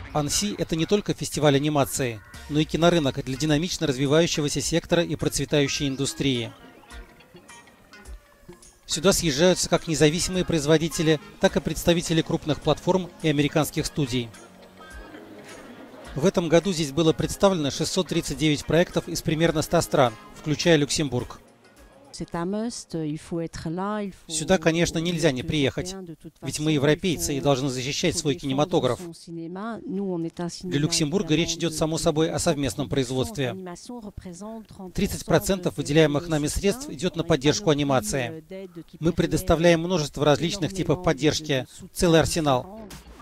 Анси – это не только фестиваль анимации, но и кинорынок для динамично развивающегося сектора и процветающей индустрии. Сюда съезжаются как независимые производители, так и представители крупных платформ и американских студий. В этом году здесь было представлено 639 проектов из примерно 100 стран, включая Люксембург. Сюда, конечно, нельзя не приехать, ведь мы европейцы и должны защищать свой кинематограф. Для Люксембурга речь идет, само собой, о совместном производстве. 30% выделяемых нами средств идет на поддержку анимации. Мы предоставляем множество различных типов поддержки, целый арсенал.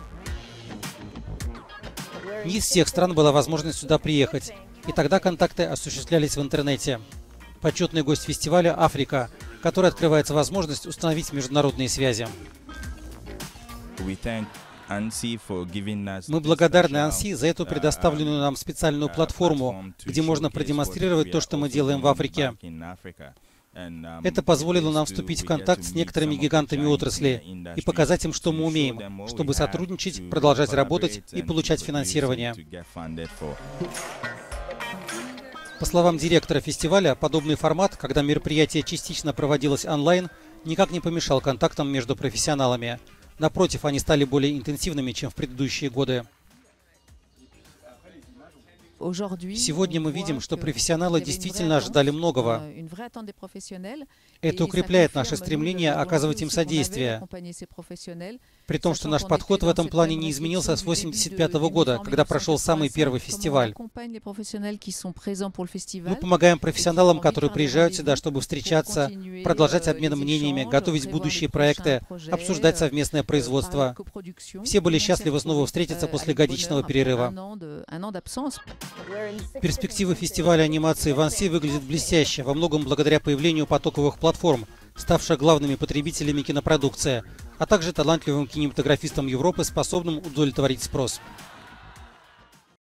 Не из всех стран была возможность сюда приехать, и тогда контакты осуществлялись в интернете. Почетный гость фестиваля – Африка, которой открывается возможность установить международные связи. Мы благодарны Анси за эту предоставленную нам специальную платформу, где можно продемонстрировать то, что мы делаем в Африке. Это позволило нам вступить в контакт с некоторыми гигантами отрасли и показать им, что мы умеем, чтобы сотрудничать, продолжать работать и получать финансирование. По словам директора фестиваля, подобный формат, когда мероприятие частично проводилось онлайн, никак не помешал контактам между профессионалами. Напротив, они стали более интенсивными, чем в предыдущие годы. Сегодня мы видим, что профессионалы действительно ожидали многого. Это укрепляет наше стремление оказывать им содействие. При том, что наш подход в этом плане не изменился с 1985 года, когда прошел самый первый фестиваль. Мы помогаем профессионалам, которые приезжают сюда, чтобы встречаться, продолжать обмен мнениями, готовить будущие проекты, обсуждать совместное производство. Все были счастливы снова встретиться после годичного перерыва. Перспективы фестиваля анимации в Анси выглядят блестяще, во многом благодаря появлению потоковых платформ, ставших главными потребителями кинопродукции, а также талантливым кинематографистам Европы, способным удовлетворить спрос.